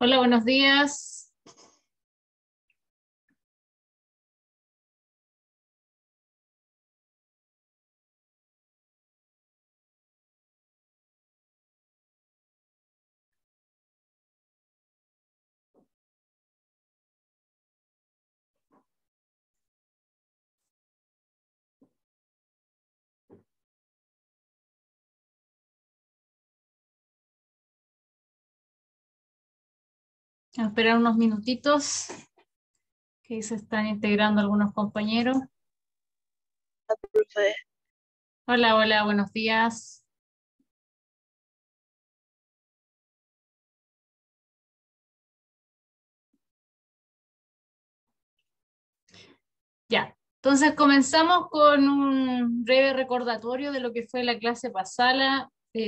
Hola, buenos días. Vamos a esperar unos minutitos que se están integrando algunos compañeros. Profe. Hola, hola, buenos días. Ya, entonces comenzamos con un breve recordatorio de lo que fue la clase pasada,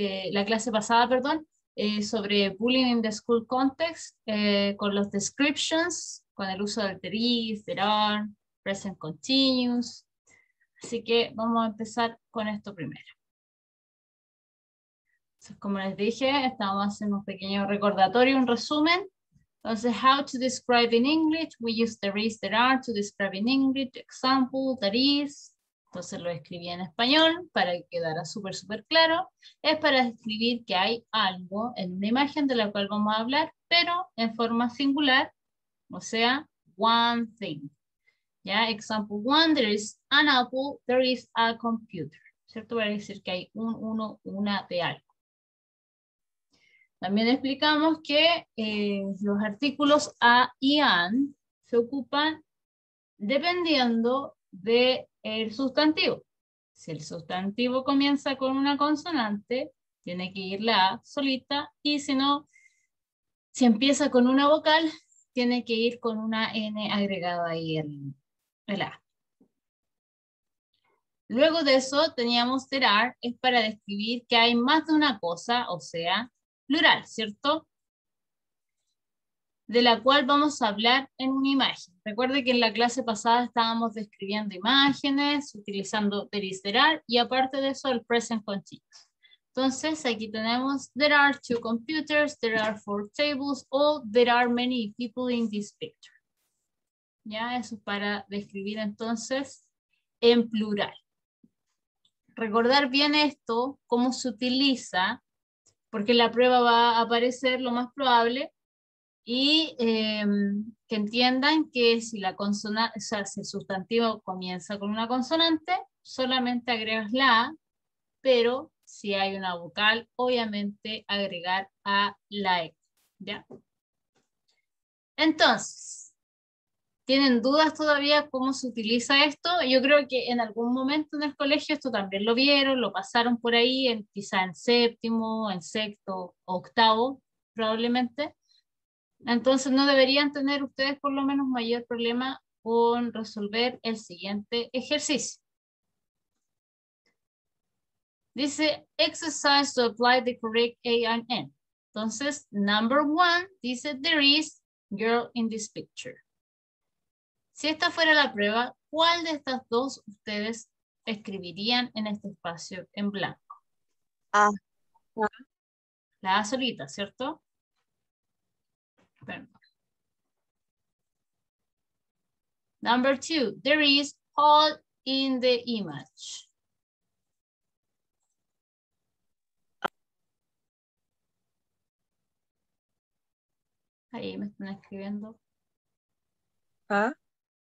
sobre bullying in the school context, con los descriptions, con el uso del there is, there are, present continuous. Así que vamos a empezar con esto primero. Entonces, como les dije, estamos haciendo un pequeño recordatorio, un resumen. Entonces, how to describe in English. We use there is, there are to describe in English. Example, that is. Entonces lo escribí en español para que quedara súper claro. Es para describir que hay algo en una imagen de la cual vamos a hablar, pero en forma singular, o sea, one thing. ¿Ya? Example one, there is an apple, there is a computer. ¿Cierto? Para decir que hay uno, una de algo. También explicamos que los artículos a y an se ocupan dependiendo del sustantivo. Si el sustantivo comienza con una consonante, tiene que ir la a solita, y si no, si empieza con una vocal, tiene que ir con una n agregada ahí el a. Luego de eso teníamos there are, es para describir que hay más de una cosa, o sea, plural, ¿cierto? De la cual vamos a hablar en una imagen. Recuerde que en la clase pasada estábamos describiendo imágenes, utilizando there is, there are, y aparte de eso el present continuous. Entonces aquí tenemos there are two computers, there are four tables, o there are many people in this picture. Ya, eso es para describir entonces en plural. Recordar bien esto, cómo se utiliza, porque la prueba va a aparecer lo más probable. Y que entiendan que si la consonante, o sea, si el sustantivo comienza con una consonante, solamente agregas la a, pero si hay una vocal, obviamente agregar a la e. ¿Ya? Entonces, ¿tienen dudas todavía cómo se utiliza esto? Yo creo que en algún momento en el colegio esto también lo vieron, lo pasaron por ahí, quizá en séptimo, en sexto, octavo, probablemente. Entonces no deberían tener ustedes por lo menos mayor problema con resolver el siguiente ejercicio. Dice, exercise to apply the correct A and N. Entonces, number one, dice, there is girl in this picture. Si esta fuera la prueba, ¿cuál de estas dos ustedes escribirían en este espacio en blanco? A. La A solita, ¿cierto? Perdón. Number two, there is Paul in the image. Ahí me están escribiendo. A.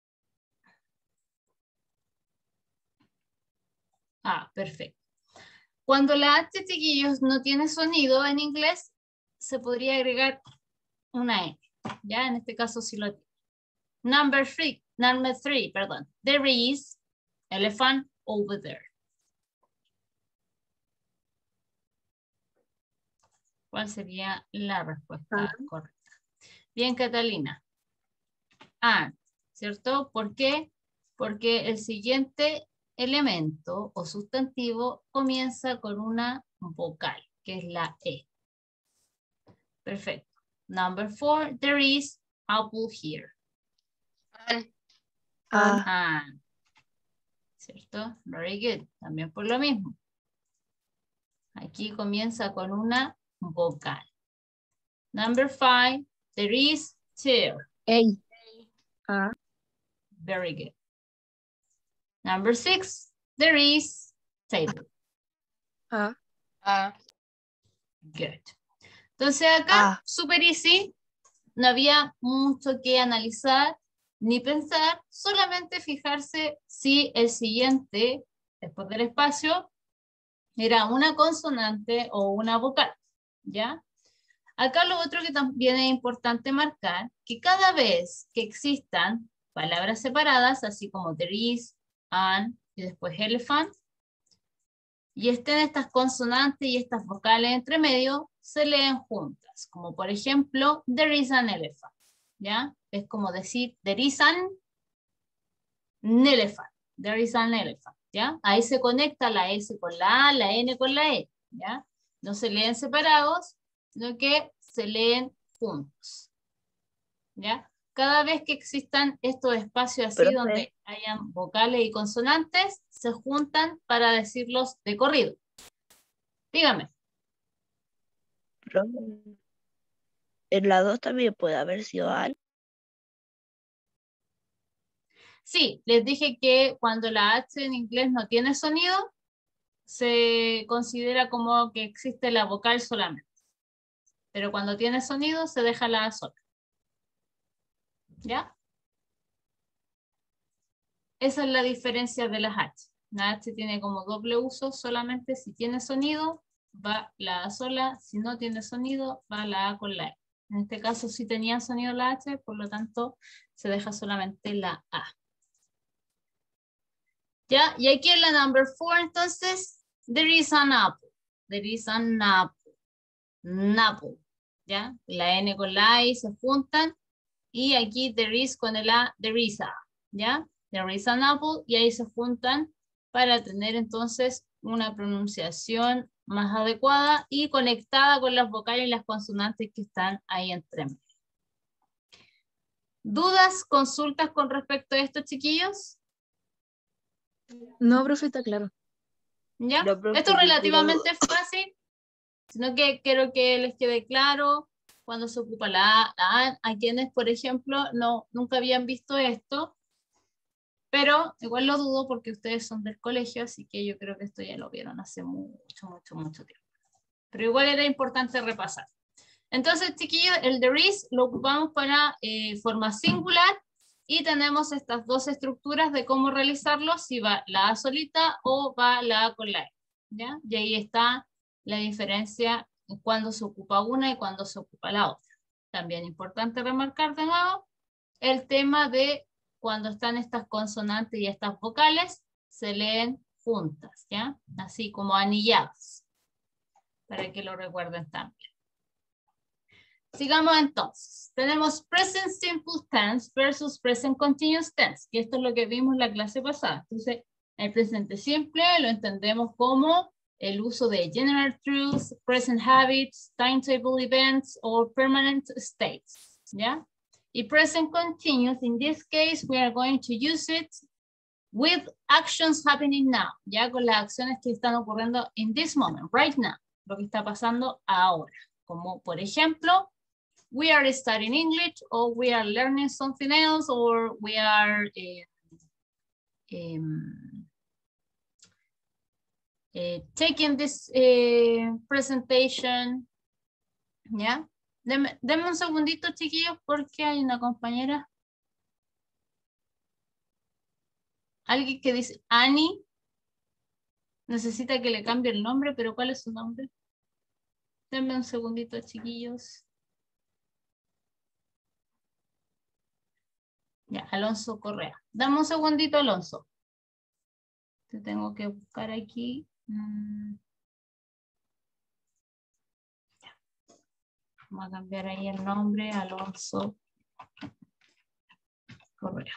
Ah, perfecto. Cuando la H, chiquillos, no tiene sonido en inglés, se podría agregar una N. Ya, en este caso sí lo tiene. Number three, perdón. There is elephant over there. ¿Cuál sería la respuesta correcta? Bien, Catalina. Ah, ¿cierto? ¿Por qué? Porque el siguiente elemento o sustantivo comienza con una vocal, que es la E. Perfecto. Number four, there is apple here. An. ¿Cierto? Very good. También por lo mismo. Aquí comienza con una vocal. Number five, There is chair. A. A. Very good. Number 6, there is table. A. A. Good. Entonces acá, A. super easy, no había mucho que analizar ni pensar, solamente fijarse si el siguiente, después del espacio, era una consonante o una vocal, ¿ya? Acá lo otro que también es importante marcar, que cada vez que existan palabras separadas, así como there is, an, y después elephant, y estén estas consonantes y estas vocales entre medio, se leen juntas, como por ejemplo, there is an elephant, ¿ya? Es como decir, there is an elephant, there is an elephant, ¿ya? Ahí se conecta la S con la A, la N con la E, ¿ya? No se leen separados, sino que se leen juntos, ¿ya? Cada vez que existan estos espacios así Profe. donde hayan vocales y consonantes, se juntan para decirlos de corrido. Dígame. Profe, en la 2 también puede haber sido al. Sí, les dije que cuando la H en inglés no tiene sonido, se considera como que existe la vocal solamente. Pero cuando tiene sonido, se deja la A sola. ¿Ya? Esa es la diferencia de las H. La H tiene como doble uso, solamente si tiene sonido, va la A sola, si no tiene sonido, va la A con la E. En este caso sí tenía sonido la H, por lo tanto se deja solamente la A. ¿Ya? Y aquí en la number 4, entonces, there is an apple. There is an apple. An apple. ¿Ya? La N con la A se juntan. Y aquí there is con el A, there is a. ¿Ya? There is an apple. Y ahí se juntan para tener entonces una pronunciación más adecuada y conectada con las vocales y las consonantes que están ahí entre medio. ¿Dudas, consultas con respecto a esto, chiquillos? No, profe, está claro. ¿Ya? No, profe, Esto es yo relativamente fácil, sino que quiero que les quede claro cuando se ocupa la A. A quienes, por ejemplo, nunca habían visto esto, pero igual lo dudo porque ustedes son del colegio, así que yo creo que esto ya lo vieron hace mucho tiempo. Pero igual era importante repasar. Entonces, chiquillos, el there is lo ocupamos para forma singular y tenemos estas dos estructuras de cómo realizarlo, si va la A solita o va la A con la E. ¿Ya? Y ahí está la diferencia en cuando se ocupa una y cuando se ocupa la otra. También importante remarcar de nuevo el tema de cuando están estas consonantes y estas vocales, se leen juntas, ¿ya? Así como anilladas, para que lo recuerden también. Sigamos entonces. Tenemos present simple tense versus present continuous tense, que esto es lo que vimos en la clase pasada. Entonces, el presente simple lo entendemos como el uso de general truths, present habits, timetable events, or permanent states, ¿ya? Y present continuous, in this case, we are going to use it with actions happening now, ya con las acciones que están ocurriendo in this moment, right now, lo que está pasando ahora. Como, por ejemplo, we are studying English, or we are learning something else, or we are taking this presentation, ¿ya? Denme un segundito, chiquillos, porque hay una compañera. Alguien que dice Annie. Necesita que le cambie el nombre, pero ¿cuál es su nombre? Denme un segundito, chiquillos. Ya, Alonso Correa. Dame un segundito, Alonso. Te tengo que buscar aquí. Ya. Vamos a cambiar ahí el nombre, Alonso Correa.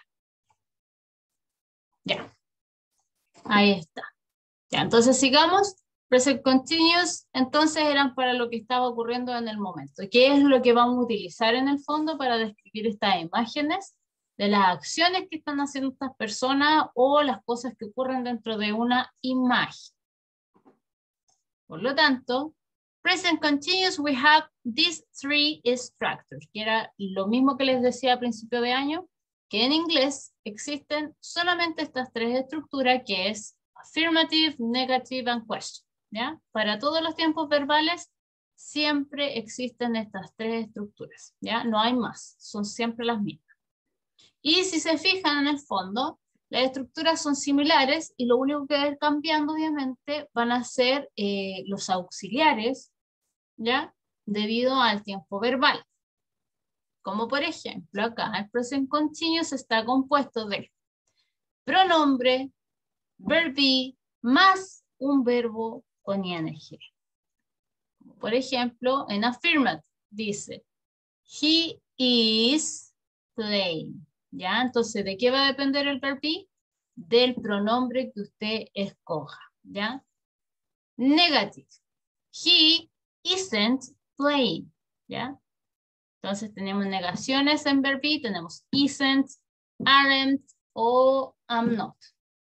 Ya. Ahí está. Ya, entonces sigamos. Present continuous, entonces eran para lo que estaba ocurriendo en el momento. ¿Qué es lo que vamos a utilizar en el fondo para describir estas imágenes de las acciones que están haciendo estas personas o las cosas que ocurren dentro de una imagen? Por lo tanto, Present continuous, we have these three structures, que era lo mismo que les decía a principio de año, que en inglés existen solamente estas tres estructuras, que es affirmative, negative, and question. ¿Ya? Para todos los tiempos verbales, siempre existen estas tres estructuras. ¿Ya? No hay más, son siempre las mismas. Y si se fijan en el fondo, las estructuras son similares y lo único que va a ir cambiando, obviamente, van a ser los auxiliares, ¿ya? Debido al tiempo verbal. Como por ejemplo, acá el present continuous está compuesto de pronombre, verb be, más un verbo con ing. Por ejemplo, en affirmative dice, he is playing. ¿Ya? Entonces, ¿de qué va a depender el verb be? Del pronombre que usted escoja. ¿Ya? Negative. He isn't playing. ¿Ya? Entonces tenemos negaciones en verb be, tenemos isn't, aren't o am not.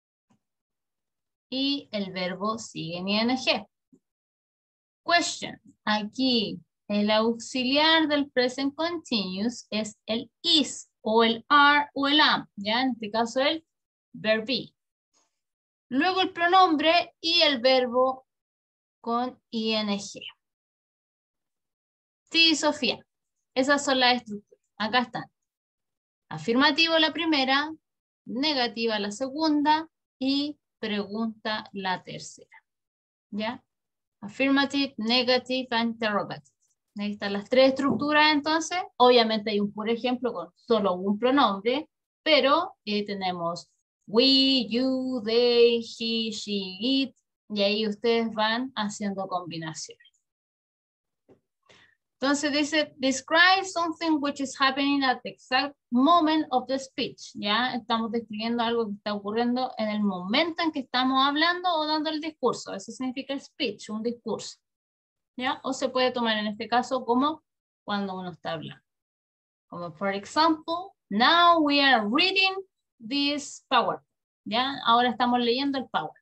Y el verbo sigue en ing. Question. Aquí el auxiliar del present continuous es el is o el are o el am. ¿Ya? En este caso el verb be. Luego el pronombre y el verbo con ing. Sí, Sofía. Esas son las estructuras. Acá están. Afirmativo la primera, negativa la segunda y pregunta la tercera. ¿Ya? Affirmative, negative, and interrogative. Ahí están las tres estructuras entonces. Obviamente hay un puro ejemplo con solo un pronombre, pero tenemos we, you, they, he, she, it, y ahí ustedes van haciendo combinaciones. Entonces dice, describe something which is happening at the exact moment of the speech. Ya estamos describiendo algo que está ocurriendo en el momento en que estamos hablando o dando el discurso. Eso significa speech, un discurso. ¿Ya? O se puede tomar en este caso como cuando uno está hablando. Como for example, now we are reading this PowerPoint. ¿Ya? Ahora estamos leyendo el PowerPoint.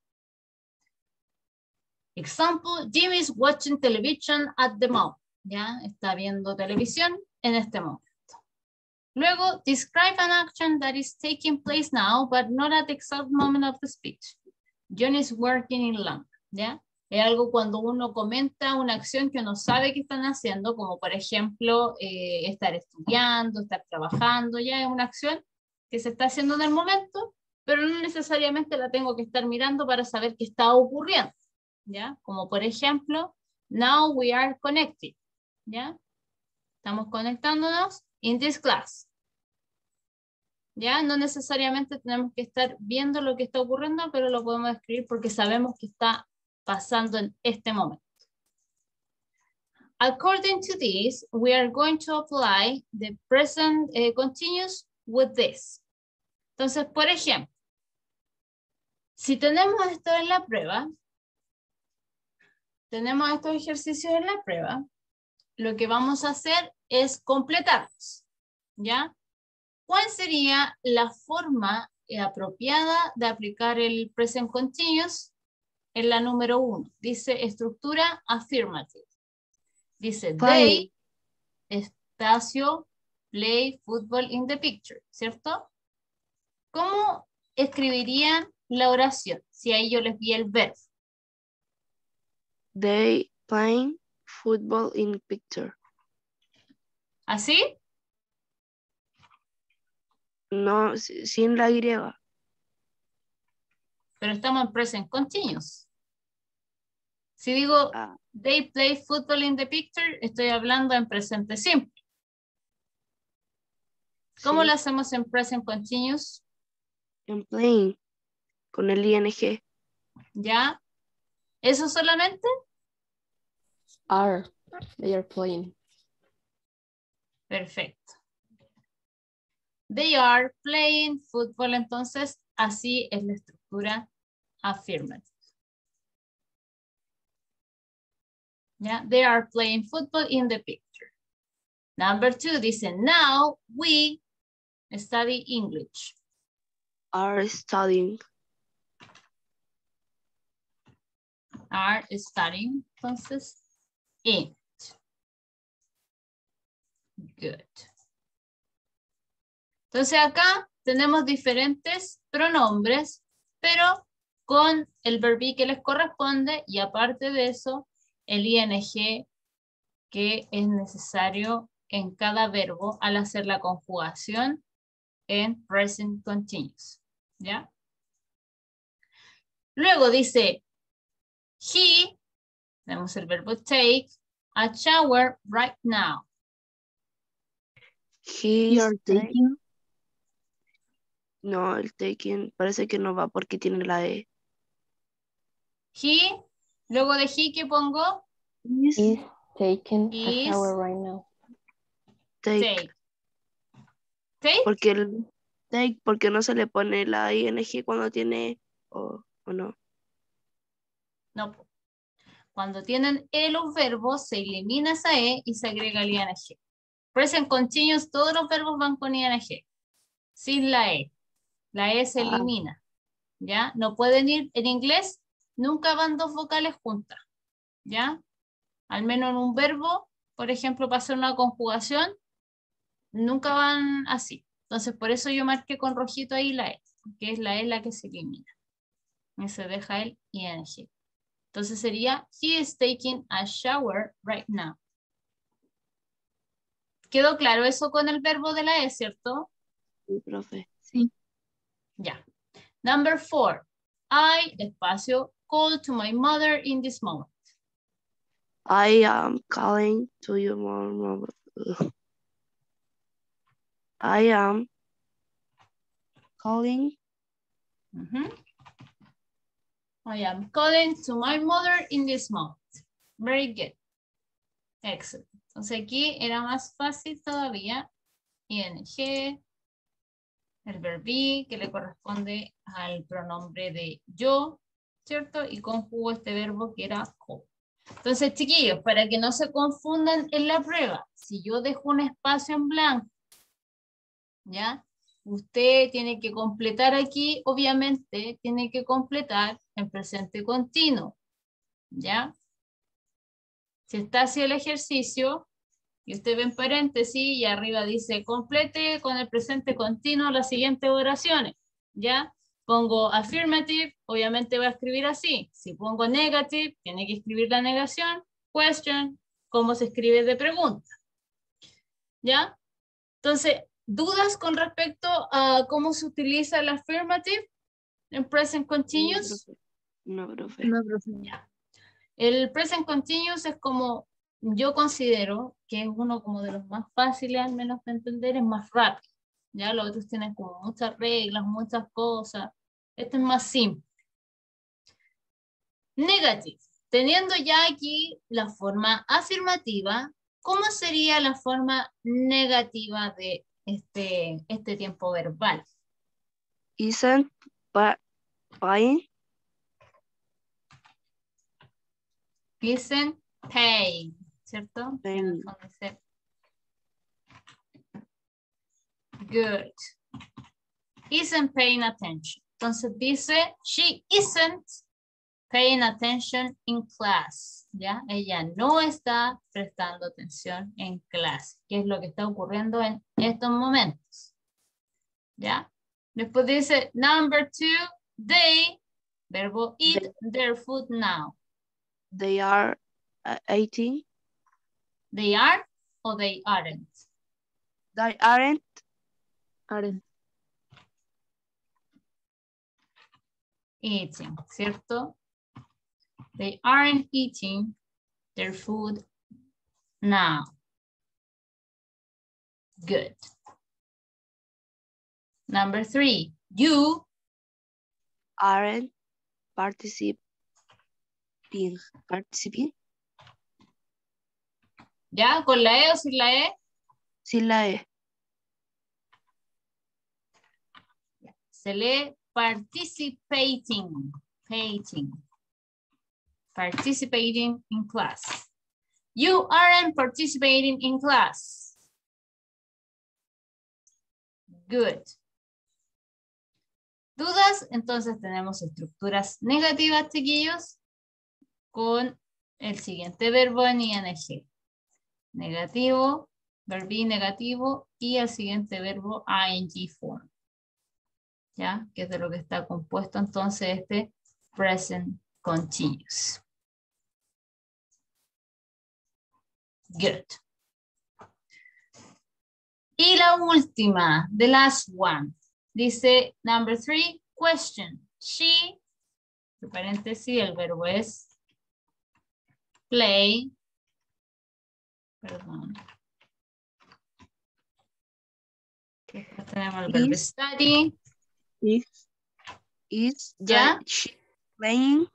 Example, Jim is watching television at the moment. ¿Ya? Está viendo televisión en este momento. Luego, describe an action that is taking place now, but not at the exact moment of the speech. John is working in London. ¿Ya? Es algo cuando uno comenta una acción que uno sabe que están haciendo, como por ejemplo, estar estudiando, estar trabajando, ya es una acción que se está haciendo en el momento, pero no necesariamente la tengo que estar mirando para saber qué está ocurriendo. ¿Ya? Como por ejemplo, now we are connected. ¿Ya? Estamos conectándonos in this class. ¿Ya? No necesariamente tenemos que estar viendo lo que está ocurriendo, pero lo podemos escribir porque sabemos que está pasando en este momento. According to this, we are going to apply the present continuous with this. Entonces, por ejemplo, si tenemos esto en la prueba, tenemos estos ejercicios en la prueba, lo que vamos a hacer es completarlos, ¿ya? ¿Cuál sería la forma apropiada de aplicar el present continuous? En la número 1, dice estructura affirmative. Dice they, espacio, play football in the picture, ¿cierto? ¿Cómo escribirían la oración si ahí yo les di el verbo? They playing football in picture. ¿Así? No, sin la Y. Pero estamos en present continuous. Si digo they play football in the picture, estoy hablando en presente simple. ¿Cómo Sí. lo hacemos en present continuous? En playing, con el ing. ¿Ya? ¿Eso solamente? Are. They are playing. Perfecto. They are playing football, entonces así es la estructura affirmative. ¿Ya? They are playing football in the picture. Number 2 dice, now we study English. Are studying. Are studying, entonces It. Good. Entonces acá tenemos diferentes pronombres, pero con el verbo que les corresponde y aparte de eso, el ing que es necesario en cada verbo al hacer la conjugación en present continuous. ¿Ya? Luego dice, he, tenemos el verbo take, a shower right now. He's You're taking. No, el taking parece que no va porque tiene la E. He, luego de he, ¿qué pongo? Is Is taking a Is shower right now. take. take. Take, Porque el take, porque no se le pone la ing cuando tiene o no. no. Cuando tienen E los verbos, se elimina esa E y se agrega el ing. Present continuous, todos los verbos van con ing. Sin la E. La E se elimina. ¿Ya? No pueden ir, en inglés, nunca van dos vocales juntas. ¿Ya? Al menos en un verbo, por ejemplo, para hacer una conjugación, nunca van así. Entonces, por eso yo marqué con rojito ahí la E, que es la E la que se elimina. Y se deja el ing. Entonces sería, he is taking a shower right now. ¿Quedó claro eso con el verbo de la E, cierto? Sí, profe. Sí. Ya. Number 4. I, espacio, call to my mother in this moment. I am calling to your mom. I am calling. I am calling to my mother in this moment. Very good. Excellent. Entonces aquí era más fácil todavía. ING, el verbo be, que le corresponde al pronombre de yo, ¿cierto? Y conjugo este verbo que era call. Entonces, chiquillos, para que no se confundan en la prueba, si yo dejo un espacio en blanco, ¿ya? Usted tiene que completar aquí, obviamente, tiene que completar en presente continuo, ¿ya? Si está así el ejercicio, y usted ve en paréntesis y arriba dice complete con el presente continuo las siguientes oraciones, ¿ya? Pongo affirmative, obviamente va a escribir así. Si pongo negative, tiene que escribir la negación. Question, cómo se escribe de pregunta, ¿ya? Entonces, ¿dudas con respecto a cómo se utiliza el affirmative en present continuous? No, profe. No, profe. Ya. El present continuous es como, yo considero que es uno como de los más fáciles, al menos de entender, es más rápido. Ya los otros tienen como muchas reglas, muchas cosas. Este es más simple. Negative. Teniendo ya aquí la forma afirmativa, ¿cómo sería la forma negativa de este tiempo verbal? Isn't buying. Dicen pay, ¿cierto? Pay. En el fondo dice good. Isn't paying attention. Entonces dice, she isn't paying attention in class. ¿Ya? Ella no está prestando atención en clase. ¿Qué es lo que está ocurriendo en estos momentos? ¿Ya? Después dice, number 2, they, verbo eat their food now. They are eating. They are o they aren't. They aren't. Eating, ¿cierto? They aren't eating their food now. Good. Number 3, you Aren't participating. ¿ya? ¿Con la E o sin la E? Sin la E. Se lee participating in class. You aren't participating in class. Good. ¿Dudas? Entonces tenemos estructuras negativas, chiquillos, con el siguiente verbo en ing. Negativo, verb be negativo y el siguiente verbo ing form. ¿Ya? Que es de lo que está compuesto entonces este present continuous. Good. Y la última, the last one. Dice, number 3, question. She, entre paréntesis, el verbo es play. Perdón. Después tenemos el verbo study. Is ¿Ya? she playing?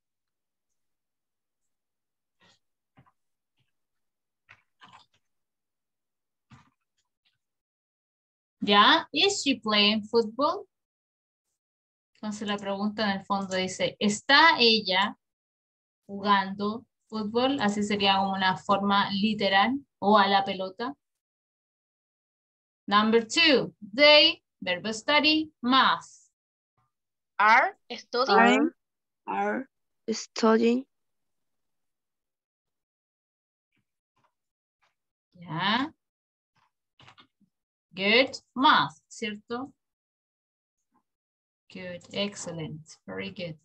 ¿Ya? Is she playing football? Entonces la pregunta en el fondo dice, ¿está ella jugando fútbol? Así sería como una forma literal o a la pelota. Number 2, they, verbo study, math. Are studying. Are studying. ¿Ya? Good, math, ¿cierto? Good, excellent, very good.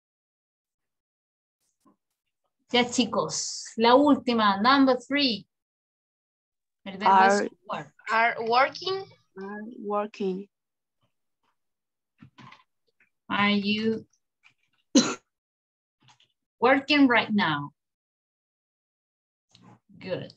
Ya chicos, la última, number 3. El verbo es work. Are working. Are working. Are you working right now? Good.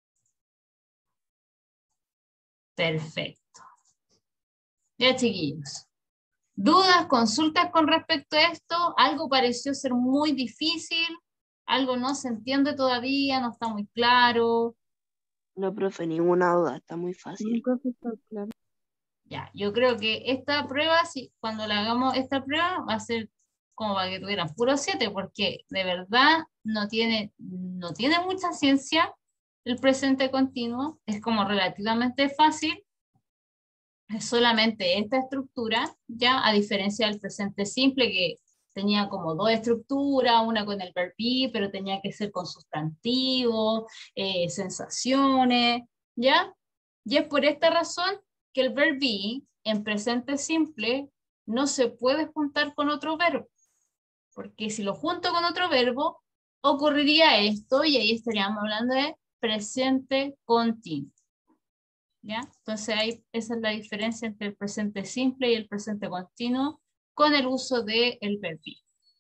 Perfecto. Ya chiquillos. ¿Dudas, consultas con respecto a esto? ¿Algo pareció ser muy difícil? ¿Algo no se entiende todavía? ¿No está muy claro? No, profe, ninguna duda, está muy fácil. Ya, yo creo que esta prueba, si cuando la hagamos esta prueba, va a ser como para que tuvieran puro 7, porque de verdad no tiene mucha ciencia el presente continuo, es como relativamente fácil, es solamente esta estructura, ya a diferencia del presente simple que tenía como 2 estructuras, una con el verb be, pero tenía que ser con sustantivo, sensaciones, ¿ya? Y es por esta razón que el verb be en presente simple no se puede juntar con otro verbo, porque si lo junto con otro verbo, ocurriría esto y ahí estaríamos hablando de presente continuo. ¿Ya? Entonces ahí esa es la diferencia entre el presente simple y el presente continuo con el uso del verb be.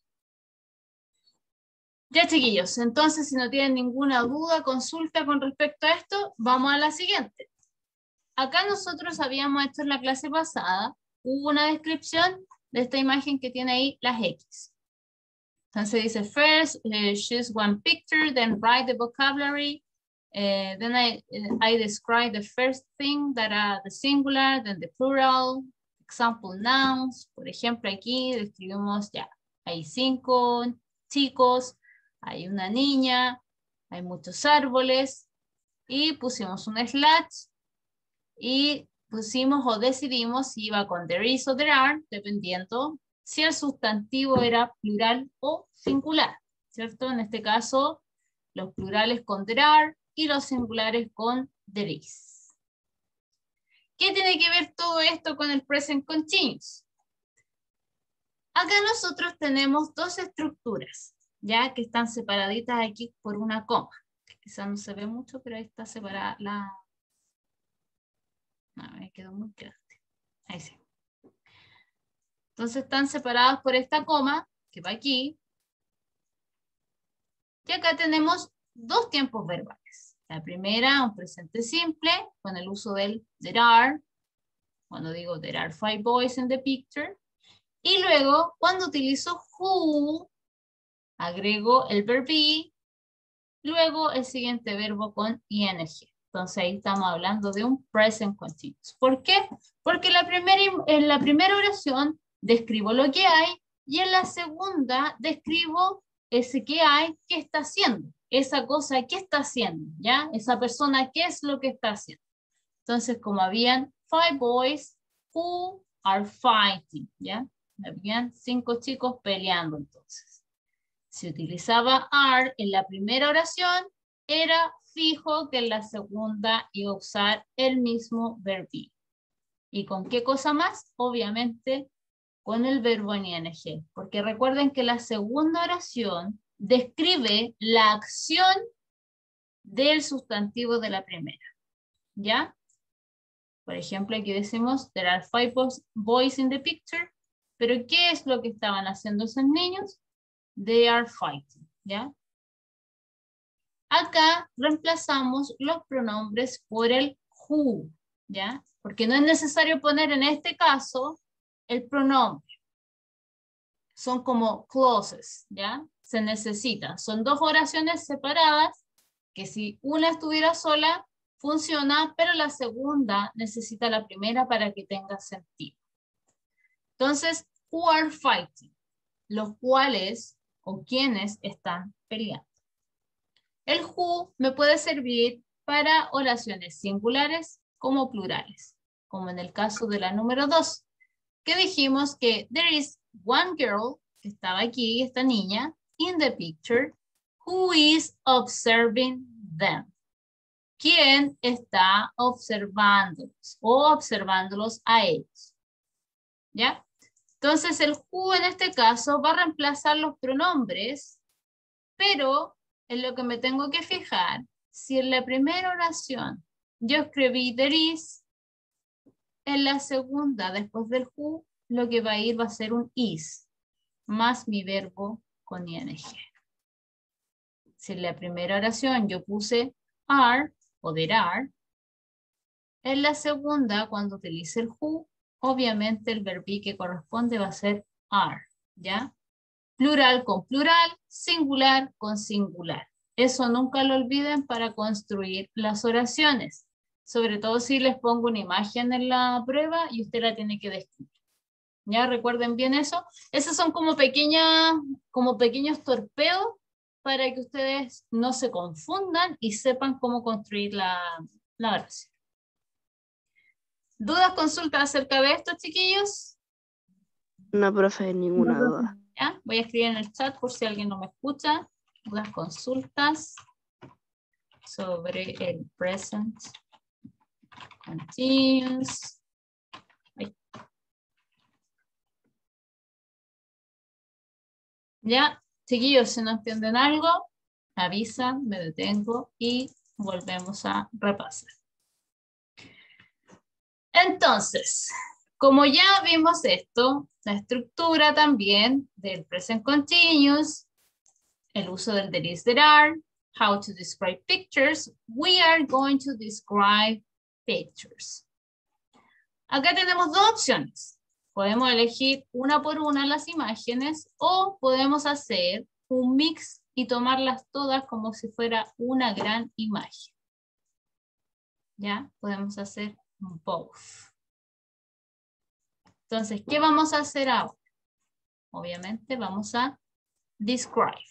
Ya chiquillos, entonces si no tienen ninguna duda, consulta con respecto a esto, vamos a la siguiente. Acá nosotros habíamos hecho en la clase pasada, hubo una descripción de esta imagen que tiene ahí las X. Entonces dice, first, choose one picture, then write the vocabulary, then I describe the first thing that are the singular, then the plural, example nouns. Por ejemplo, aquí describimos ya, hay 5 chicos, hay una niña, hay muchos árboles, y pusimos un slash, y pusimos o decidimos si iba con there is o there are, dependiendo si el sustantivo era plural o singular, ¿cierto? En este caso, los plurales con there are y los singulares con there is. ¿Qué tiene que ver todo esto con el present continuous? Acá nosotros tenemos 2 estructuras, ya que están separaditas aquí por una coma. Quizás no se ve mucho, pero ahí está separada la... No, me quedó muy grande. Ahí sí. Entonces están separadas por esta coma, que va aquí. Y acá tenemos 2 tiempos verbales. La primera, un presente simple, con el uso del there are. Cuando digo there are 5 boys in the picture. Y luego, cuando utilizo who, agrego el verb be, luego el siguiente verbo con ing. Entonces ahí estamos hablando de un present continuous. ¿Por qué? Porque en la primera oración describo lo que hay y en la segunda describo ese que hay, qué está haciendo. Esa cosa, ¿qué está haciendo? ¿Ya? Esa persona, ¿qué es lo que está haciendo? Entonces, como habían 5 boys who are fighting, ¿ya? Habían 5 chicos peleando entonces. Si utilizaba are en la primera oración, era fijo que en la segunda iba a usar el mismo verbo be. ¿Y con qué cosa más? Obviamente con el verbo en ing. Porque recuerden que la segunda oración describe la acción del sustantivo de la primera. ¿Ya? Por ejemplo, aquí decimos, there are 5 boys in the picture. Pero ¿qué es lo que estaban haciendo esos niños? They are fighting. ¿Ya? Acá reemplazamos los pronombres por el who. ¿Ya? Porque no es necesario poner en este caso el pronombre. Son como clauses, ¿ya? Se necesitan. Son dos oraciones separadas que si una estuviera sola, funciona, pero la segunda necesita la primera para que tenga sentido. Entonces, who are fighting? Los cuales o quienes están peleando. El who me puede servir para oraciones singulares como plurales, como en el caso de la número 2, que dijimos que there is one girl, que estaba aquí, esta niña, in the picture, who is observing them. ¿Quién está observándolos o observándolos a ellos? ¿Ya? Entonces el who en este caso va a reemplazar los pronombres, pero en lo que me tengo que fijar, si en la primera oración yo escribí there is, en la segunda, después del who, lo que va a ir va a ser un is, más mi verbo con ing. Si en la primera oración yo puse are o there are, en la segunda, cuando utilice el who, obviamente el verbo que corresponde va a ser are, ¿ya? Plural con plural, singular con singular. Eso nunca lo olviden para construir las oraciones. Sobre todo si les pongo una imagen en la prueba y usted la tiene que describir. ¿Ya? Recuerden bien eso. Esos son como pequeños torpedos para que ustedes no se confundan y sepan cómo construir la oración. ¿Dudas, consultas acerca de esto, chiquillos? No, profe, ninguna duda. ¿Ya? Voy a escribir en el chat por si alguien no me escucha. Dudas, consultas sobre el present continuous. Ya, chiquillos, si no entienden algo, avisan, me detengo y volvemos a repasar. Entonces, como ya vimos esto, la estructura también del present continuous, el uso del there is, there are, how to describe pictures, we are going to describe pictures. Acá tenemos dos opciones. Podemos elegir una por una las imágenes o podemos hacer un mix y tomarlas todas como si fuera una gran imagen. ¿Ya? Podemos hacer both. Entonces, ¿qué vamos a hacer ahora? Obviamente vamos a describe.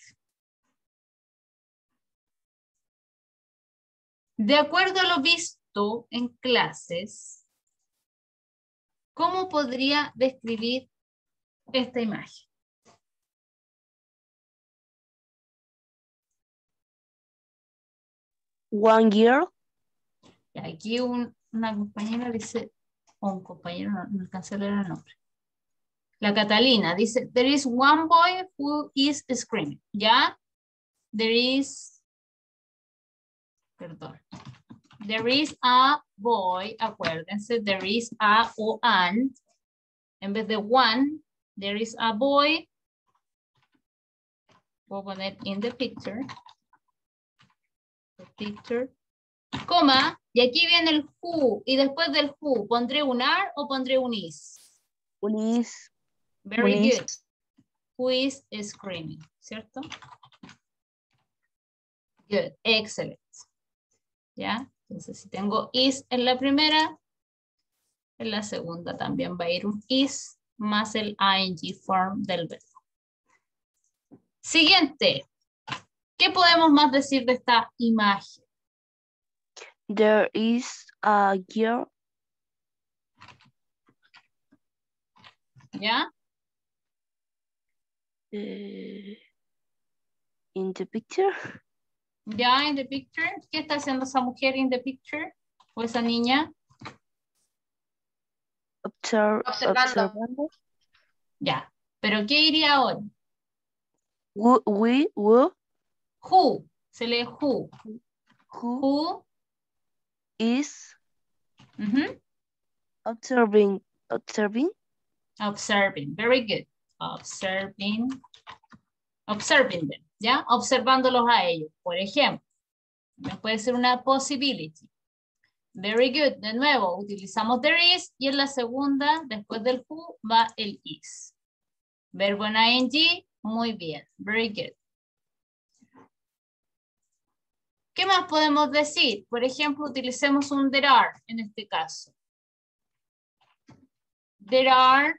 De acuerdo a lo visto en clases, ¿cómo podría describir esta imagen? One girl. Aquí una compañera dice, o un compañero, no alcancé a leer el nombre. La Catalina dice, there is one boy who is screaming. ¿Ya? There is, perdón. There is a boy, acuérdense, there is a o an. En vez de one, there is a boy. Voy a poner in the picture. The picture. Coma, y aquí viene el who, y después del who, ¿pondré un are o pondré un is? Un is. Very Un is. good. Who is screaming, ¿cierto? Good, excellent. ¿Ya? Entonces, si tengo is en la primera, en la segunda también va a ir un is más el ing form del verbo. Siguiente. ¿Qué podemos más decir de esta imagen? There is a girl. ¿Ya? In the picture. Ya, in the picture. ¿Qué está haciendo esa mujer in the picture? ¿O esa niña? Observando. Observando. Ya. ¿Pero qué iría ahora? We, Who. Se lee who. who Who. is Ujú. observing. Observing. Very good. Observing them. ¿Ya? Observándolos a ellos. Por ejemplo. Puede ser una possibility. Very good. De nuevo, utilizamos there is y en la segunda, después del who, va el is. Verbo en ing, muy bien. Very good. ¿Qué más podemos decir? Por ejemplo, utilicemos un there are en este caso. There are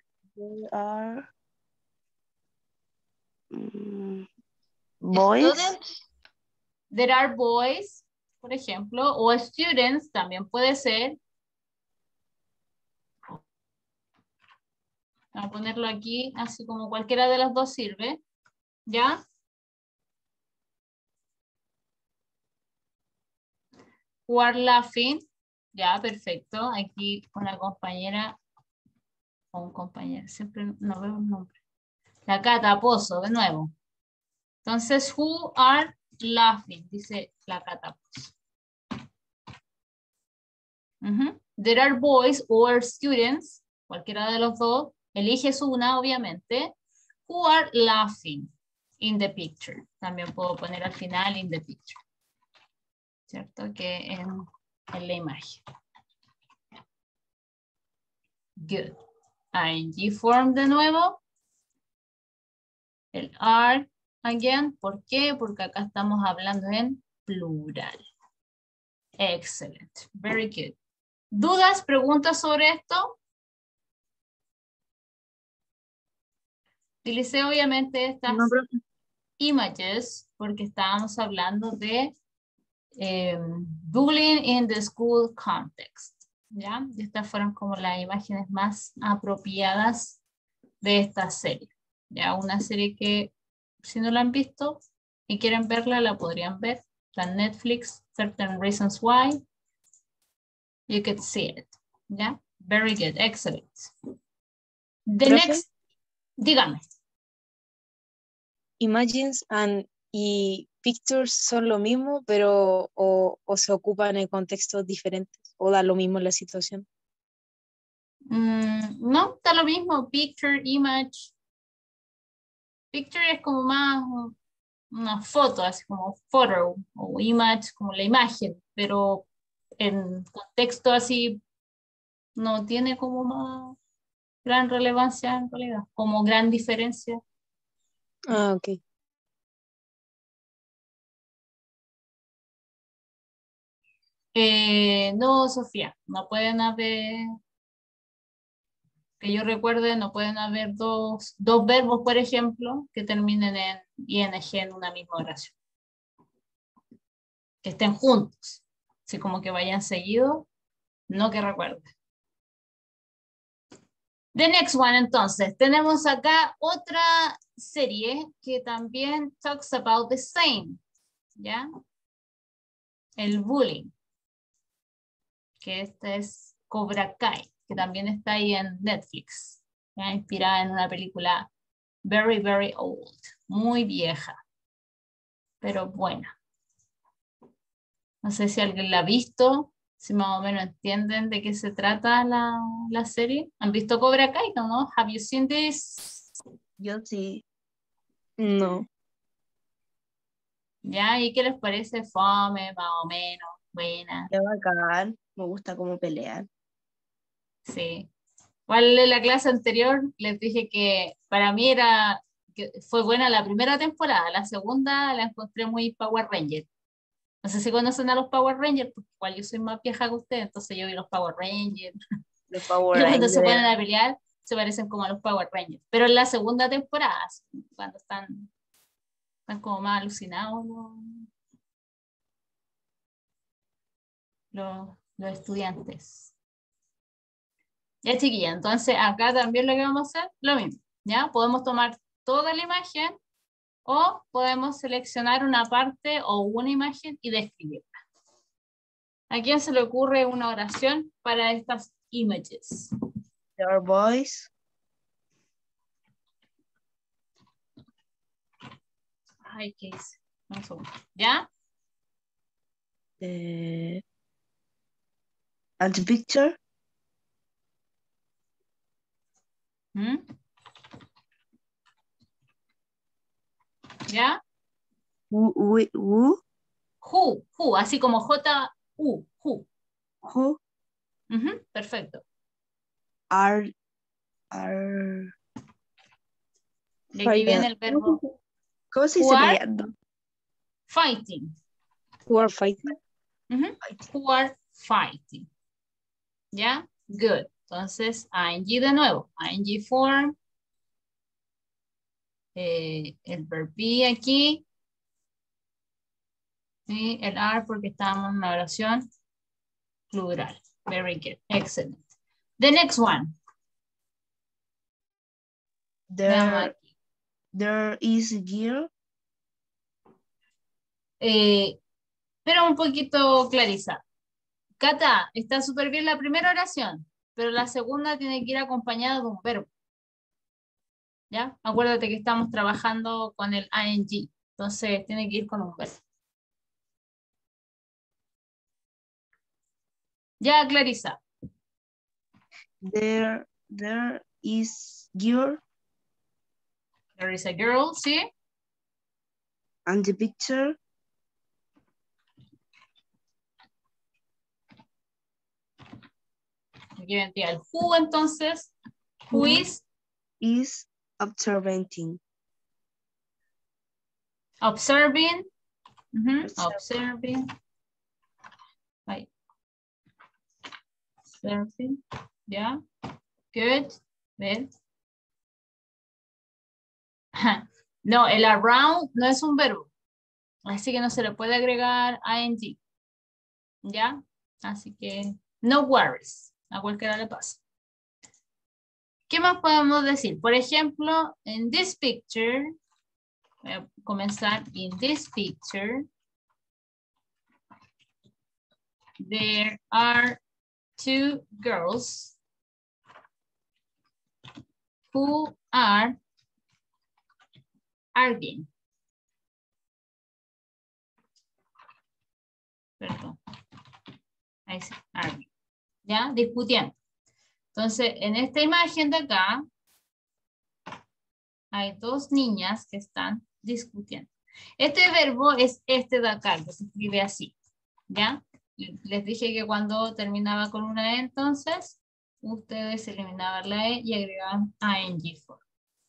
boys. Students. There are boys, por ejemplo, o students también puede ser. Voy a ponerlo aquí, así como cualquiera de las dos sirve. ¿Ya? Who are laughing. Ya, perfecto. Aquí una compañera o un compañero, siempre no veo el nombre. La Cata Pozo, de nuevo. Entonces, who are laughing, dice la Cata Pozo. There are boys or students, cualquiera de los dos. Eliges una, obviamente. Who are laughing in the picture. También puedo poner al final in the picture. ¿Cierto? Que en la imagen. Good. ING form de nuevo. El are again. ¿Por qué? Porque acá estamos hablando en plural. Excellent. Very good. ¿Dudas, preguntas sobre esto? Utilicé obviamente estas images porque estábamos hablando de bullying in the school context. ¿Ya? Y estas fueron como las imágenes más apropiadas de esta serie. Ya, una serie que si no la han visto y quieren verla, la podrían ver. Está en Netflix, Certain Reasons Why. You could see it. ¿Ya? Very good, excellent. The Profe, next, dígame. Images y pictures son lo mismo, pero o se ocupan en contextos diferentes, o da lo mismo en la situación. No, está lo mismo, picture, image. Picture es como más una foto, así como photo, o image, como la imagen, pero en contexto así no tiene como más gran relevancia en realidad, como gran diferencia. Ah, ok. No, Sofía, no pueden haber, que yo recuerde, no pueden haber dos verbos, por ejemplo, que terminen en ing en una misma oración. Que estén juntos, así como que vayan seguidos, no que recuerde. The next one, entonces, tenemos acá otra serie que también talks about the same, ¿ya? El bullying, que este es Cobra Kai, que también está ahí en Netflix, ¿ya? Inspirada en una película very, very old, muy vieja, pero buena. No sé si alguien la ha visto, si más o menos entienden de qué se trata la serie. ¿Han visto Cobra Kai, no? Have you seen this? Yo sí. No. ¿Ya? ¿Y qué les parece? Fome, más o menos, buena. Qué bacán. Me gusta cómo pelean. Sí. Igual en la clase anterior les dije que para mí fue buena la primera temporada, la segunda la encontré muy Power Ranger. No sé si conocen a los Power Rangers, porque igual yo soy más vieja que ustedes, entonces yo vi los Power Rangers. Los Power Y cuando se Rangers. ponen a pelear, se parecen como a los Power Rangers. Pero en la segunda temporada, cuando están como más alucinados los estudiantes. Ya, chiquilla, entonces acá también lo que vamos a hacer, lo mismo, ¿ya? Podemos tomar toda la imagen O podemos seleccionar una parte o una imagen y describirla. ¿A quién se le ocurre una oración para estas images? There are boys. Ay, ¿qué hice? Un segundo. ¿Ya? And the picture. ¿Mm? ¿Ya? Who Who, así como J-U, who. Ujú, perfecto. are Y aquí viene el verbo ¿cómo se dice Who are? peleando? Fighting. Who are fighting? Ujú, who are fighting. ¿Ya? Good. Entonces, ing de nuevo. Ing form. El verb be aquí. ¿Sí? El are porque estamos en una oración plural. Very good. Excellent. The next one. Veamos aquí. There is gear. Pero un poquito clarizar. Cata, está súper bien la primera oración, pero la segunda tiene que ir acompañada de un verbo. ¿Ya? Acuérdate que estamos trabajando con el ing, entonces tiene que ir con un verbo. Ya, Clarisa. There is gear. There is a girl, ¿sí? And the picture. Aquí vendría el who, entonces. Who is Observing. observing. Observing. Ahí. Observing. Ya. Good. Bien. No, el around no es un verbo. Así que no se le puede agregar ing. ¿Ya? Así que no worries. A cualquiera le pasa. ¿Qué más podemos decir? Por ejemplo, en this picture, voy a comenzar. In this picture, there are two girls who are arguing. Perdón. Ahí sí, arguing. ¿Ya? Discutiendo. Entonces, en esta imagen de acá, hay dos niñas que están discutiendo. Este verbo es este de acá, que se escribe así. ¿Ya? Les dije que cuando terminaba con una E, entonces, ustedes eliminaban la E y agregaban ing form.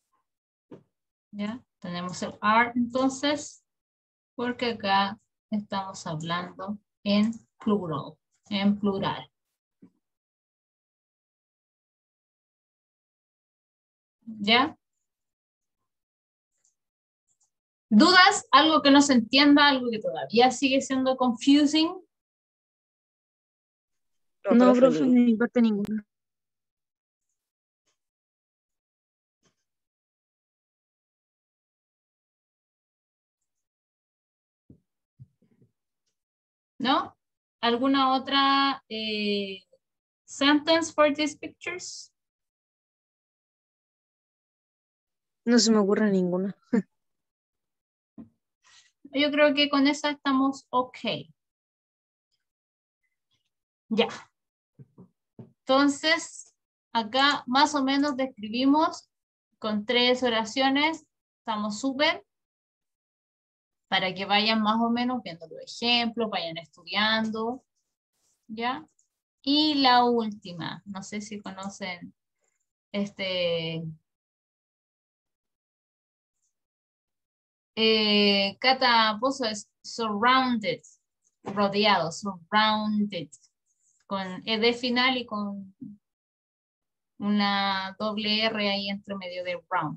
¿Ya? Tenemos el are, entonces, porque acá estamos hablando en plural. En plural. ¿Ya? ¿Dudas? ¿Algo que no se entienda? ¿Algo que todavía sigue siendo confusing? No, profe, de mi parte ninguna. ¿No? ¿Alguna otra sentence for these pictures? No se me ocurre ninguna. Yo creo que con esa estamos ok. Ya. Entonces, acá más o menos describimos con 3 oraciones. Estamos súper. Para que vayan más o menos viendo los ejemplos, vayan estudiando. ¿Ya? Y la última. No sé si conocen Cata puso es surrounded, rodeado, surrounded, con ed final y con una doble R ahí entre medio de round.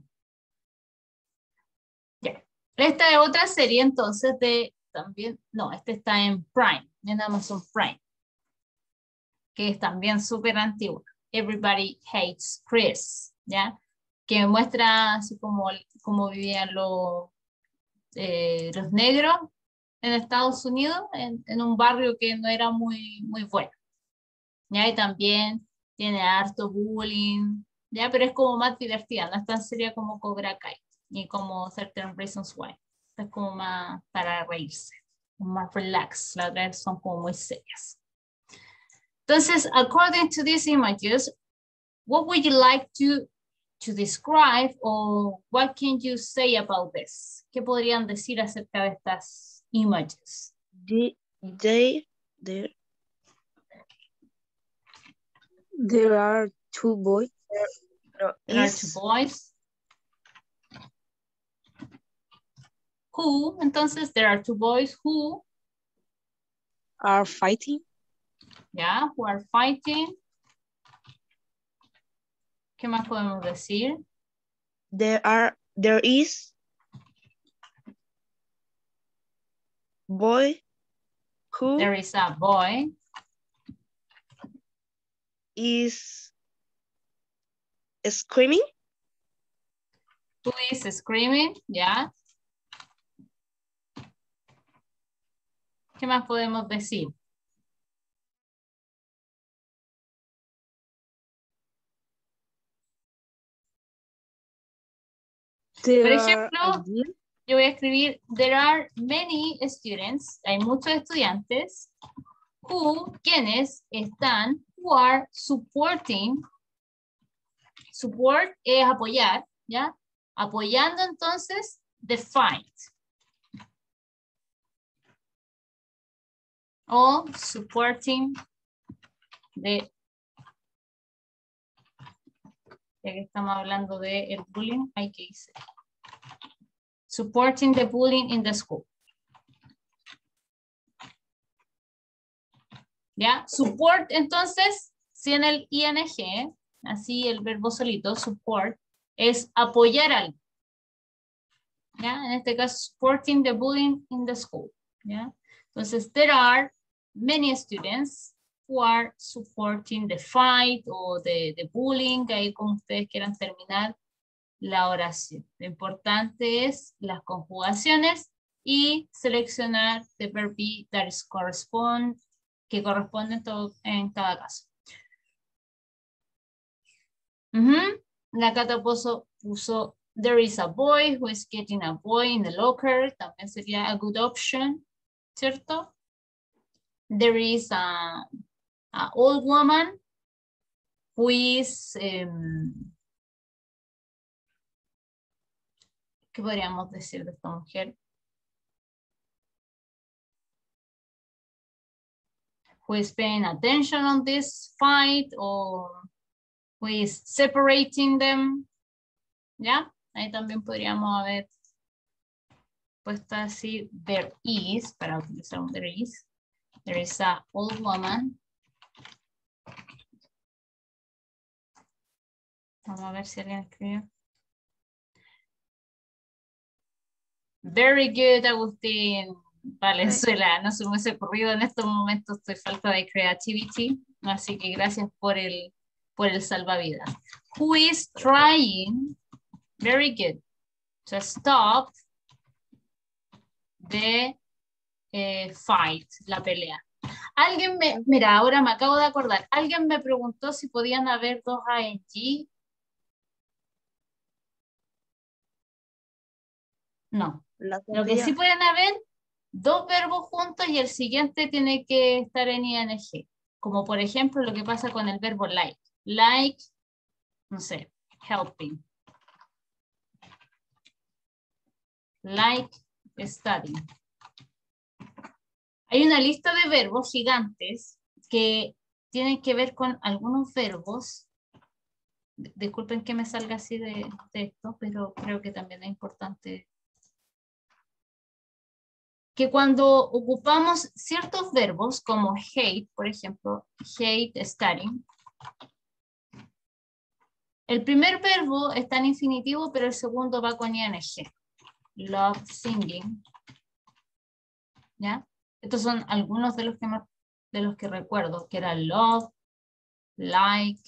Ya. Esta es otra serie entonces de también, no, este está en Prime, en Amazon Prime, que es también súper antigua. Everybody Hates Chris, ¿ya? Que muestra así como vivían los los negros en Estados Unidos, en un barrio que no era muy bueno. ¿Ya? Y también tiene harto bullying, ¿ya? Pero es como más divertida, no es tan seria como Cobra Kai, ni como 13 Reasons Why. Es como más para reírse, más relax. Las otras son como muy serias. Entonces, according to these images, what would you like to describe, or what can you say about this? ¿Qué podrían decir acerca de estas images? There are two boys. There are two boys. Who, entonces, there are two boys who are fighting. Yeah, who are fighting. ¿Qué más podemos decir? There is boy who There is a boy is screaming. Who is screaming? Yeah. ¿Qué más podemos decir? Por ejemplo, yo voy a escribir, there are many students, hay muchos estudiantes, quienes están, who are supporting, support es apoyar, ¿ya? Apoyando entonces the fight. O supporting the, ya que estamos hablando de el bullying, hay que decir. Supporting the bullying in the school. ¿Ya? Support, entonces, sin el ing, así el verbo solito, support, es apoyar algo. ¿Ya? En este caso, supporting the bullying in the school. ¿Ya? Entonces, there are many students who are supporting the fight o the bullying, ahí como ustedes quieran terminar la oración. Lo importante es las conjugaciones y seleccionar the verb be that is que corresponde en cada caso. La Cata puso there is a boy who is getting a boy in the locker, también sería a good option, ¿cierto? There is a old woman who is ¿qué podríamos decir de esta mujer? Who is paying attention on this fight, or who is separating them. ¿Ya? Ahí también podríamos haber puesto así, there is, para utilizar un there is a old woman. Vamos a ver si alguien escribió. Very good, Agustín. Valenzuela, no se me hubiese ocurrido en estos momentos, estoy falta de creativity, así que gracias por el salvavidas. Who is trying, very good, to stop the fight, la pelea. Alguien mira, ahora me acabo de acordar, alguien me preguntó si podían haber dos ing. No. Lo que sí pueden haber, dos verbos juntos y el siguiente tiene que estar en ing. Como por ejemplo lo que pasa con el verbo like. Like, no sé, helping. Like, studying. Hay una lista de verbos gigantes que tienen que ver con algunos verbos. Disculpen que me salga así de esto, pero creo que también es importante. Que cuando ocupamos ciertos verbos como hate, por ejemplo, hate studying, el primer verbo está en infinitivo, pero el segundo va con ing. Love singing. ¿Ya? Estos son algunos de los que recuerdo, que era love, like,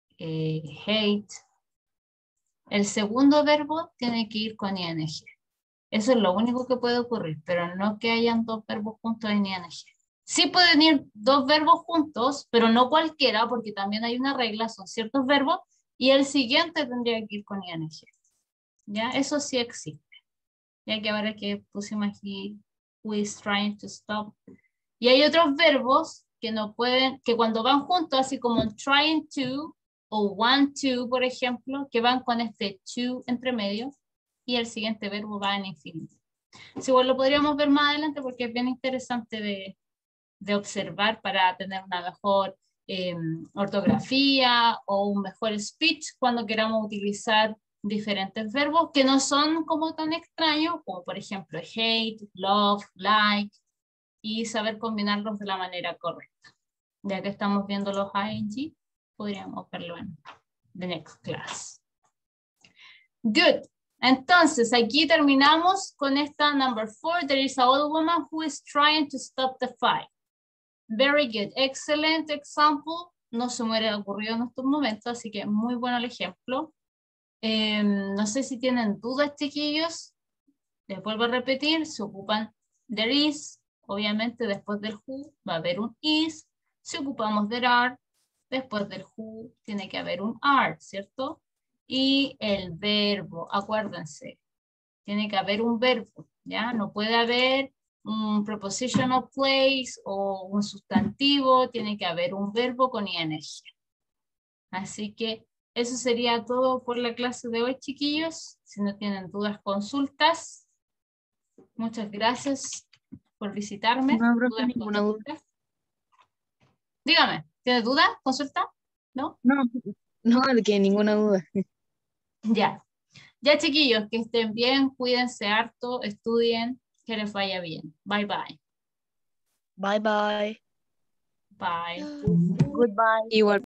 hate. El segundo verbo tiene que ir con ing. Eso es lo único que puede ocurrir, pero no que hayan dos verbos juntos en ing. Sí pueden ir dos verbos juntos, pero no cualquiera, porque también hay una regla, son ciertos verbos, y el siguiente tendría que ir con ing. ¿Ya? Eso sí existe. Ya que ahora que pusimos aquí, who is trying to stop. Y hay otros verbos que no pueden, que cuando van juntos, así como trying to, o want to, por ejemplo, que van con este to entre medio, y el siguiente verbo va en infinitivo. Si igual lo podríamos ver más adelante porque es bien interesante de observar para tener una mejor ortografía o un mejor speech cuando queramos utilizar diferentes verbos que no son como tan extraños, como por ejemplo hate, love, like, y saber combinarlos de la manera correcta. Ya que estamos viendo los ing, podríamos verlo en the next class. Good. Entonces, aquí terminamos con esta number 4. There is an old woman who is trying to stop the fight. Very good. Excellent example. No se me hubiera ocurrido en estos momentos, así que muy bueno el ejemplo. No sé si tienen dudas, chiquillos. Les vuelvo a repetir. Se ocupan there is. Obviamente, después del who va a haber un is. Si ocupamos there are, después del who tiene que haber un are, ¿cierto? Y el verbo, acuérdense, tiene que haber un verbo, ¿ya? No puede haber un preposition of place o un sustantivo, tiene que haber un verbo con ing. Así que eso sería todo por la clase de hoy, chiquillos. Si no tienen dudas, consultas. Muchas gracias por visitarme. No, profe, ¿Dudas, ninguna duda. consultas? Dígame, ¿tiene duda? ¿Consulta? ¿No? No, que ninguna duda. Ya. Ya, chiquillos, que estén bien, cuídense harto, estudien, que les vaya bien. Bye, bye. Bye bye. Bye. Igual.